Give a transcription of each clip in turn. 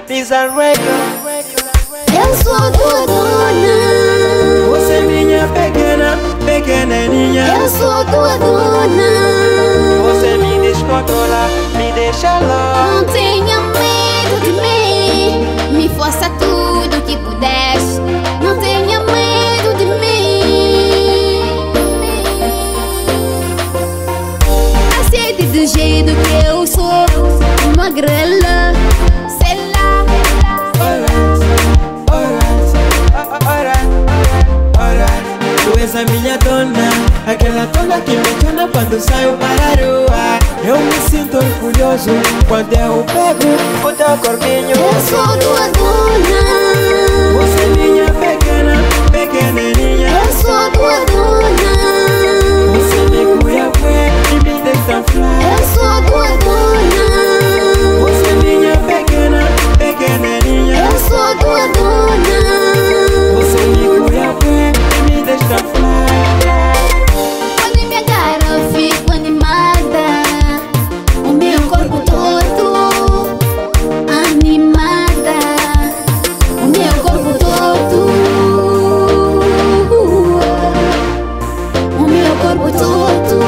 Pisa Record. Eu sou tua dona. Você é minha pequena, pequenininha. Eu sou tua dona. Você me descontrola, me deixa louco. Não tenha medo de mim. Me força tudo que puderes. Não tenha medo de mim. Aceite do jeito que eu sou. Magrela, sei lá. Tu és a minha dona, aquela dona que me engana quando saio para a rua. Eu me sinto orgulhoso quando eu pego o teu corpinho. Eu sou tua dona. Você é minha pequena, pequenininha. Eu sou tua dona. Você me cuida bem e me deixa fly. Eu sou tua dona. Você é minha pequena, pequenininha. Eu sou tua dona. Você me cuida bem e me deixa fly. Quando me agarra eu fico animada. O meu corpo todo animada. O meu corpo todo. O meu corpo todo.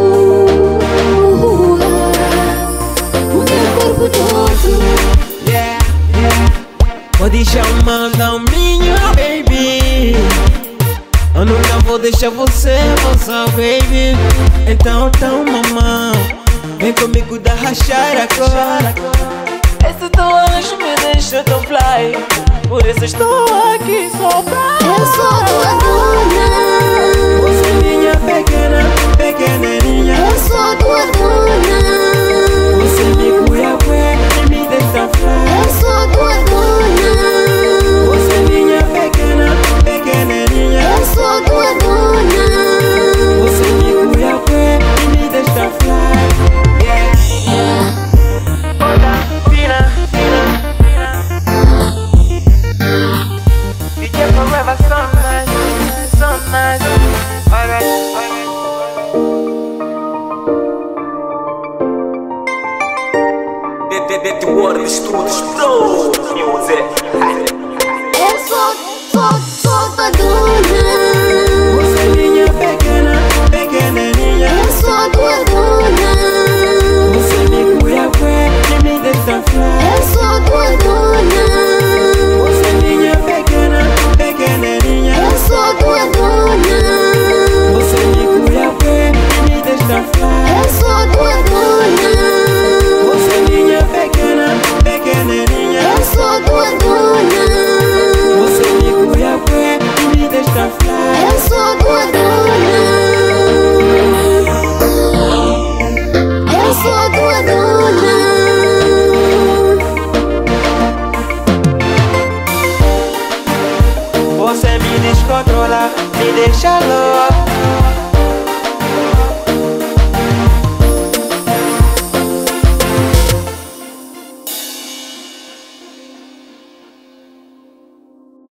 O meu corpo todo. Yeah, yeah. Pode chamar da minha baby. Eu nunca vou deixar você, baby. Então, mamãe, vem comigo da rachar agora. Esse teu anjo me deixa tão fly. Por isso estou aqui só pra. Eu sou tua dona. Você é minha pequena, pequenininha. Eu sou tua dona. Você me cuida bem e me deixa fly. Eu sou tua dona. Você é minha pequena, pequenininha. Eu sou tua dona. Você me cuida bem e me deixa fly. Yeah. Olha, vira. DJ Forever, so nice, so nice. Alright. The World Studios.